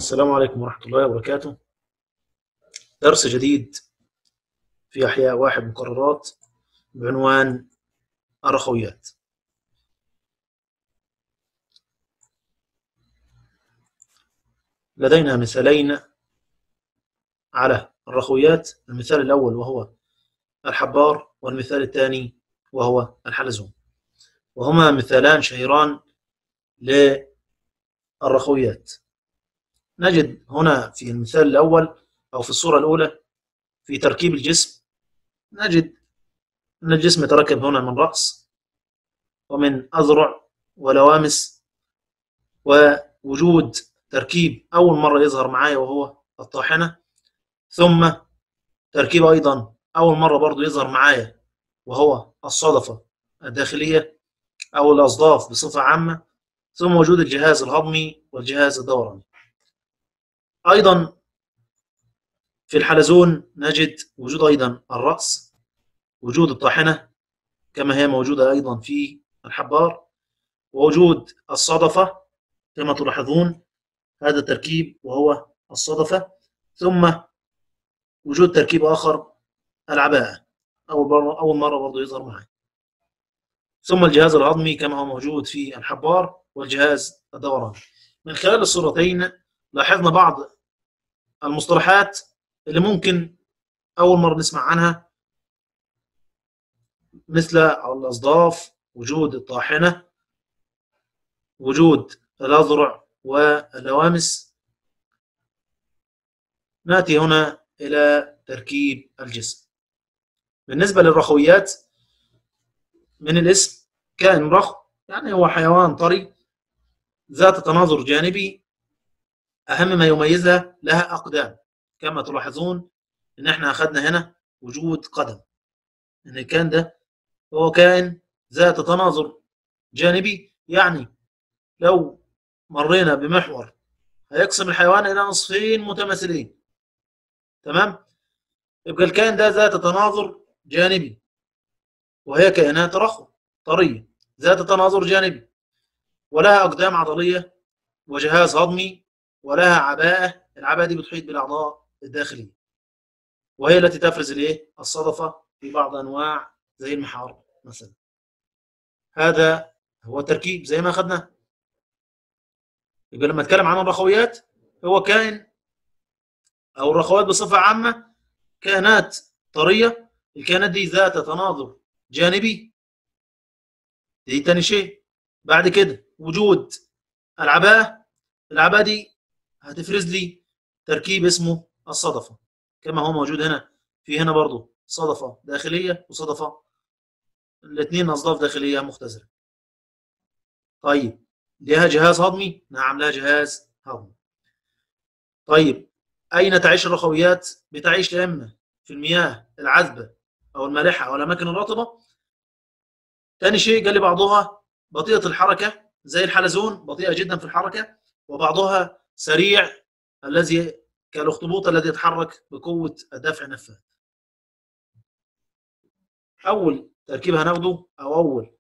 السلام عليكم ورحمة الله وبركاته. درس جديد في أحياء واحد مقررات بعنوان الرخويات. لدينا مثالين على الرخويات، المثال الأول وهو الحبار، والمثال الثاني وهو الحلزون، وهما مثالان شهيران للرخويات. نجد هنا في المثال الأول أو في الصورة الأولى في تركيب الجسم، نجد أن الجسم يتركب هنا من رأس ومن أذرع ولوامس، ووجود تركيب أول مرة يظهر معايا وهو الطاحنة، ثم تركيب أيضا أول مرة برضو يظهر معايا وهو الصدفة الداخلية أو الأصداف بصفة عامة، ثم وجود الجهاز الهضمي والجهاز الدوراني. أيضا في الحلزون نجد وجود أيضا الرأس، وجود الطاحنة كما هي موجودة أيضا في الحبار، ووجود الصدفة كما تلاحظون هذا التركيب وهو الصدفة، ثم وجود تركيب آخر العباءة أول مرة برضو يظهر معي، ثم الجهاز الهضمي كما هو موجود في الحبار والجهاز الدوراني. من خلال الصورتين لاحظنا بعض المصطلحات اللي ممكن أول مرة نسمع عنها، مثل الأصداف، وجود الطاحنة، وجود الأذرع واللوامس. نأتي هنا إلى تركيب الجسم. بالنسبة للرخويات من الاسم كائن رخو، يعني هو حيوان طري ذات تناظر جانبي، أهم ما يميزها لها أقدام. كما تلاحظون إن إحنا أخذنا هنا وجود قدم، إن الكائن ده هو كائن ذات تناظر جانبي، يعني لو مرينا بمحور هيقسم الحيوان إلى نصفين متماثلين، تمام؟ يبقى الكائن ده ذات تناظر جانبي، وهي كائنات رخو طرية ذات تناظر جانبي، ولها أقدام عضلية وجهاز هضمي، ولها عباءة. العباءة دي بتحيط بالأعضاء الداخلية، وهي التي تفرز الايه؟ الصدفة في بعض أنواع زي المحار مثلا. هذا هو التركيب زي ما أخذنا. يبقى لما أتكلم عن الرخويات، هو كائن أو الرخوات بصفة عامة كائنات طرية، الكائنات دي ذات تناظر جانبي، دي تاني شيء. بعد كده وجود العباءة، العباءة دي هتفرز لي تركيب اسمه الصدفة، كما هو موجود هنا. في هنا برضو صدفة داخلية وصدفة، الاثنين أصداف داخلية مختزلة. طيب لها جهاز هضمي؟ نعم لها جهاز هضمي. طيب أين تعيش الرخويات؟ بتعيش يا إما في المياه العذبة أو المالحة أو الأماكن الرطبة. تاني شيء قال لي بعضها بطيئة الحركة زي الحلزون، بطيئة جدا في الحركة، وبعضها سريع الذي كالاخطبوط الذي يتحرك بقوة الدفع النفاث. أول تركيب هناخده أو أول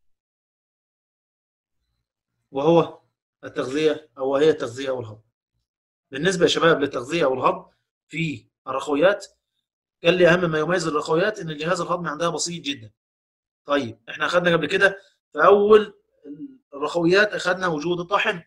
وهو التغذية، أو هي التغذية أو الهضم. بالنسبة يا شباب للتغذية أو الهضم في الرخويات، قال لي أهم ما يميز الرخويات إن الجهاز الهضمي عندها بسيط جدا. طيب إحنا أخذنا قبل كده في أول الرخويات أخذنا وجود الطاحنة.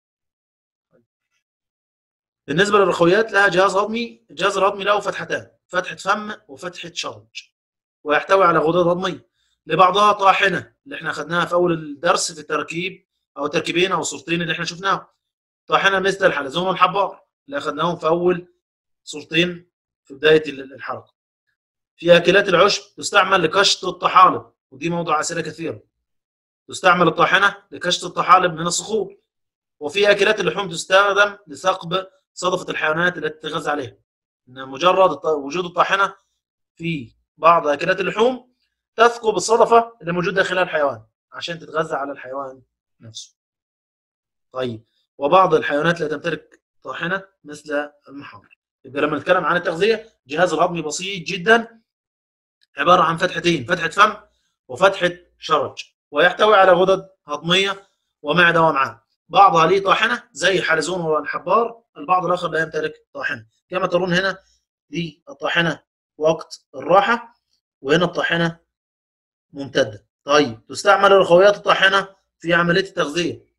بالنسبة للرخويات لها جهاز هضمي، الجهاز الهضمي له فتحتان، فتحة فم وفتحة شرج، ويحتوي على غدد هضمية. لبعضها طاحنة اللي احنا أخذناها في أول الدرس في التركيب أو تركيبين أو صورتين اللي احنا شفناهم، طاحنة مثل الحلزون والحبار اللي أخذناهم في أول صورتين في بداية الحلقة. في أكلات العشب تستعمل لكشط الطحالب، ودي موضوع أسئلة كثيرة. تستعمل الطاحنة لكشط الطحالب من الصخور. وفي أكلات اللحوم تستخدم لثقب صدفة الحيوانات التي تتغذى عليها. إن مجرد وجود الطاحنة في بعض أكلات اللحوم تثقب الصدفة اللي موجودة داخلها الحيوان عشان تتغذى على الحيوان نفسه. طيب وبعض الحيوانات لا تمتلك طاحنة مثل المحار. يبقى لما نتكلم عن التغذية، الجهاز الهضمي بسيط جدا، عبارة عن فتحتين، فتحة فم وفتحة شرج، ويحتوي على غدد هضمية ومعدة وامعاء. بعضها ليه طاحنة زي الحلزون والحبار، البعض الآخر لا يمتلك طاحنة. كما ترون هنا دي الطاحنة وقت الراحة، وهنا الطاحنة ممتدة. طيب تستعمل الرخويات الطاحنة في عملية التغذية.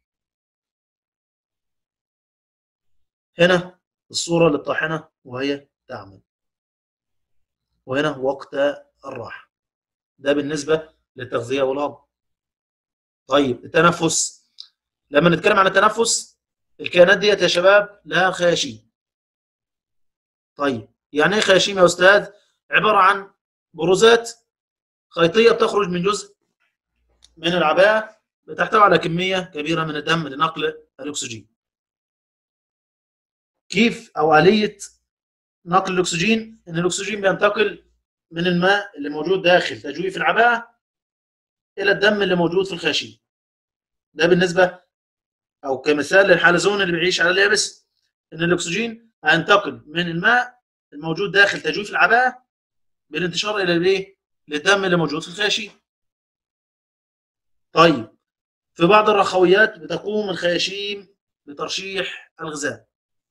هنا الصورة للطاحنة وهي تعمل، وهنا وقت الراحة. ده بالنسبة للتغذية والهضم. طيب التنفس، لما نتكلم عن التنفس، الكائنات ديت يا شباب لها خياشيم. طيب يعني ايه خياشيم يا استاذ؟ عبارة عن بروزات خيطية بتخرج من جزء من العباءة، بتحتوي على كمية كبيرة من الدم لنقل الأكسجين. كيف أو آلية نقل الأكسجين؟ إن الأكسجين بينتقل من الماء اللي موجود داخل تجويف العباءة إلى الدم اللي موجود في الخياشيم. ده بالنسبة أو كمثال للحلزون اللي بيعيش على اليابس، إن الأكسجين هينتقل من الماء الموجود داخل تجويف العباءة بالانتشار إلى الإيه؟ للدم اللي موجود في الخياشيم. طيب في بعض الرخويات بتقوم الخياشيم بترشيح الغذاء.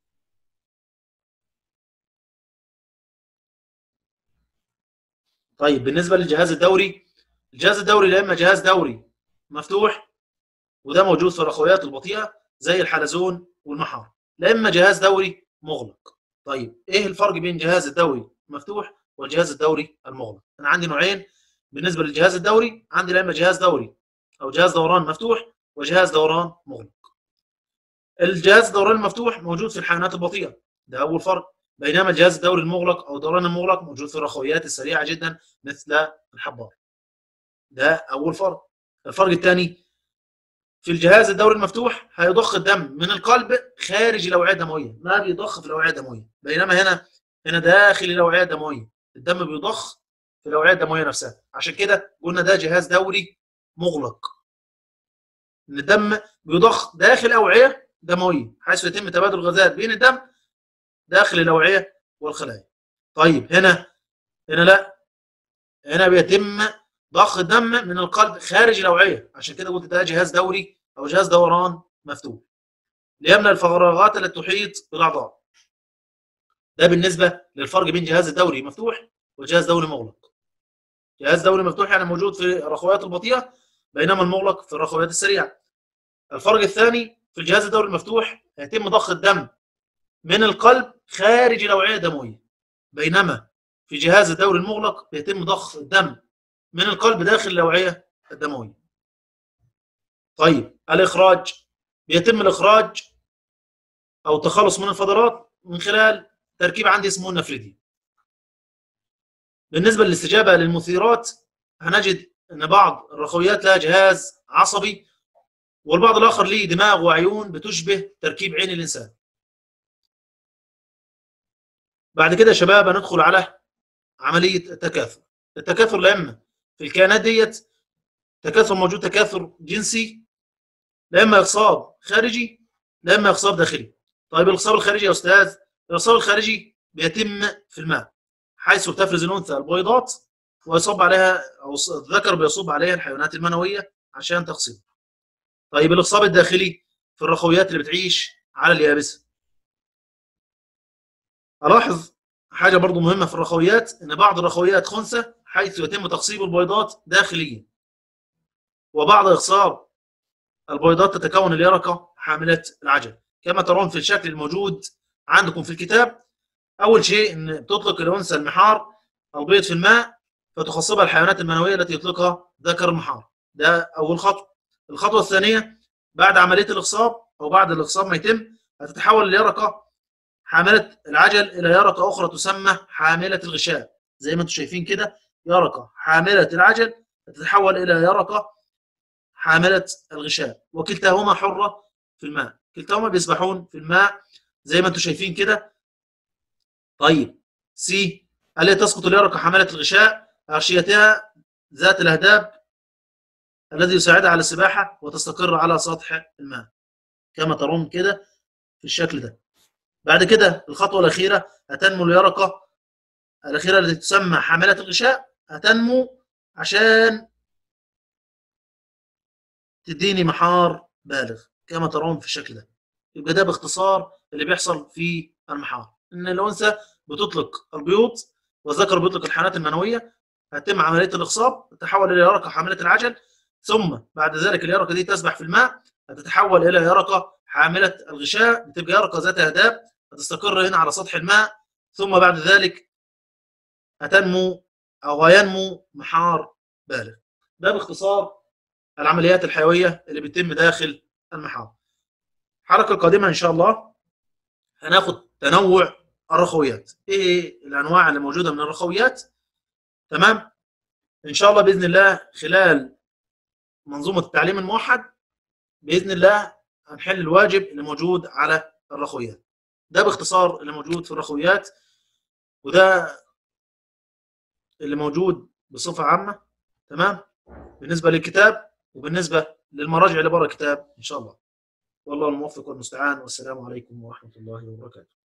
طيب بالنسبة للجهاز الدوري، الجهاز الدوري لا إما جهاز دوري مفتوح، وده موجود في الرخويات البطيئة زي الحلزون والمحار، لا إما جهاز دوري مغلق. طيب إيه الفرق بين الجهاز الدوري المفتوح والجهاز الدوري المغلق؟ أنا عندي نوعين بالنسبة للجهاز الدوري، عندي لا إما جهاز دوري أو جهاز دوران مفتوح وجهاز دوران مغلق. الجهاز الدوران المفتوح موجود في الحيوانات البطيئة، ده أول فرق، بينما الجهاز الدوري المغلق أو الدوران المغلق موجود في الرخويات السريعة جدا مثل الحبار. ده أول فرق. الفرق الثاني، في الجهاز الدوري المفتوح هيضخ الدم من القلب خارج الأوعية الدموية، ما بيضخ في الأوعية الدموية، بينما هنا داخل الأوعية الدموية الدم بيضخ في الأوعية الدموية نفسها. عشان كده قلنا ده جهاز دوري مغلق، إن الدم بيضخ داخل أوعية دموية حيث يتم تبادل الغازات بين الدم داخل الأوعية والخلايا. طيب هنا لا، هنا بيتم ضخ الدم من القلب خارج الأوعية، عشان كده قلت ده جهاز دوري أو جهاز دوران مفتوح ليملأ الفراغات التي تحيط بالأعضاء. ده بالنسبة للفرق بين جهاز الدوري مفتوح وجهاز دوري مغلق. جهاز دوري مفتوح يعني موجود في الرخويات البطيئة، بينما المغلق في الرخويات السريعة. الفرق الثاني، في الجهاز الدوري المفتوح يتم ضخ الدم من القلب خارج الأوعية الدموية، بينما في جهاز الدوري المغلق يتم ضخ الدم من القلب داخل الأوعية الدموية. طيب الإخراج، بيتم الإخراج أو التخلص من الفضلات من خلال تركيب عندي اسمه النفريدي. بالنسبة للاستجابة للمثيرات، هنجد أن بعض الرخويات لها جهاز عصبي، والبعض الآخر ليه دماغ وعيون بتشبه تركيب عين الإنسان. بعد كده يا شباب هندخل على عملية التكاثر. التكاثر لا إما في الكائنات ديت تكاثر موجود تكاثر جنسي، لا إما إخصاب خارجي، لا إما إخصاب داخلي. طيب الإخصاب الخارجي يا أستاذ، الإخصاب الخارجي بيتم في الماء حيث تفرز الأنثى البويضات ويصب عليها أو الذكر بيصب عليها الحيوانات المنوية عشان تخصيب. طيب الإخصاب الداخلي في الرخويات اللي بتعيش على اليابسة. ألاحظ حاجة برضو مهمة في الرخويات، إن بعض الرخويات خنثى حيث يتم تخصيب البويضات داخليا، وبعض إخصاب البويضات تتكون اليرقة حاملة العجل. كما ترون في الشكل الموجود عندكم في الكتاب، أول شيء إن بتطلق الأنثى المحار البيض في الماء فتخصبها الحيوانات المنوية التي يطلقها ذكر المحار. ده أول خطوة. الخطوة الثانية، بعد عملية الإخصاب أو بعد الإخصاب ما يتم، هتتحول اليرقة حاملة العجل إلى يرقة أخرى تسمى حاملة الغشاء. زي ما أنتم شايفين كده، يرقة حاملة العجل تتحول إلى يرقة حاملة الغشاء، وكلتاهما حرة في الماء، كلتاهما بيسبحون في الماء زي ما أنتم شايفين كده. طيب سي، هل تسقط اليرقة حاملة الغشاء أغشيتها ذات الأهداب الذي يساعدها على السباحة وتستقر على سطح الماء كما ترون كده في الشكل ده. بعد كده الخطوة الأخيرة، هتنمو اليرقة الأخيرة التي تسمى حاملة الغشاء، هتنمو عشان تديني محار بالغ كما ترون في الشكل ده. يبقى ده باختصار اللي بيحصل في المحار، ان الانثى بتطلق البيوض والذكر بيطلق الحيوانات المنويه، هتتم عمليه الاخصاب، تتحول الى يرقه حامله العجل، ثم بعد ذلك اليرقه دي تسبح في الماء، هتتحول الى يرقه حامله الغشاء، بتبقى يرقه ذات اهداب، هتستقر هنا على سطح الماء، ثم بعد ذلك هتنمو او هينمو محار بالغ. ده باختصار العمليات الحيويه اللي بتتم داخل المحار. الحلقه القادمه ان شاء الله هناخد تنوع الرخويات، ايه الانواع اللي موجوده من الرخويات، تمام. ان شاء الله باذن الله خلال منظومه التعليم الموحد باذن الله هنحل الواجب اللي موجود على الرخويات. ده باختصار اللي موجود في الرخويات، وده اللي موجود بصفه عامه، تمام، بالنسبه للكتاب وبالنسبه للمراجع اللي بره الكتاب ان شاء الله. والله الموفق والمستعان، والسلام عليكم ورحمه الله وبركاته.